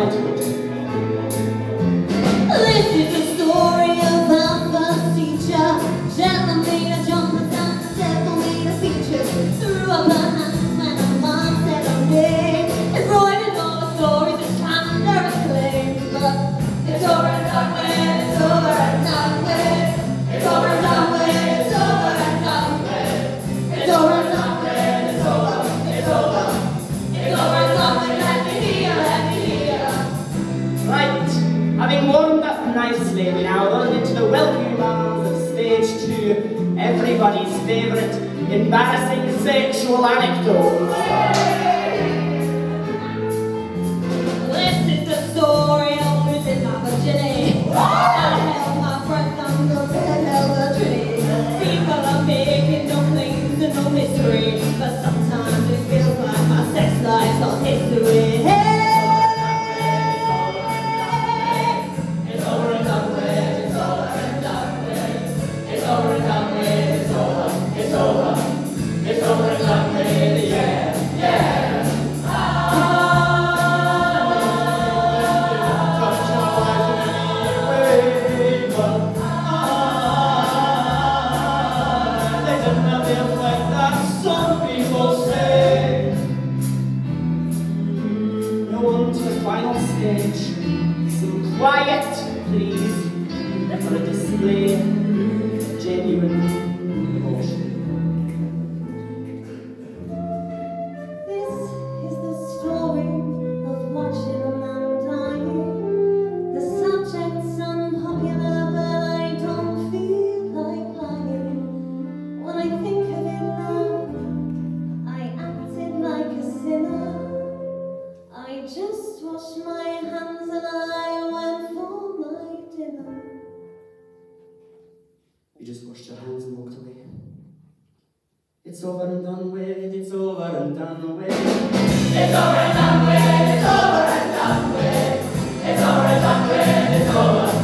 childhood. This is the story of our first teacher. Shelton made a jump and the devil made a feature. Threw up her hands when her mom said okay. Embroidered all the stories of slander and claim. But it's over and done with, it's over and done with. It's over and done with, it's over and done with. It's over and done with, it's over, it's over. It's over and done with, let me hear, let me hear. Right, having warmed up nicely, we now run into the welcoming arms of stage 2, everybody's favourite embarrassing sexual anecdote. This is the story of losing my virginity. I held my breath under the elder tree. People are making no claims and no mystery, but sometimes it feels like my sex life's all history. It's over and done with, it's over and done with. It's over and done with, it's over, it's over. It's over and done with, yeah, yeah. Some quiet, please, for a display of genuine emotion. This is the story of watching a man dying. The subject's unpopular, but I don't feel like lying. When I think of it now, I acted like a sinner. I just washed my hands and I went for my dinner. You just washed your hands and walked away. It's over and done with, it's over and done with. It's over and done with, it's over and done with. It's over and done with, it's over.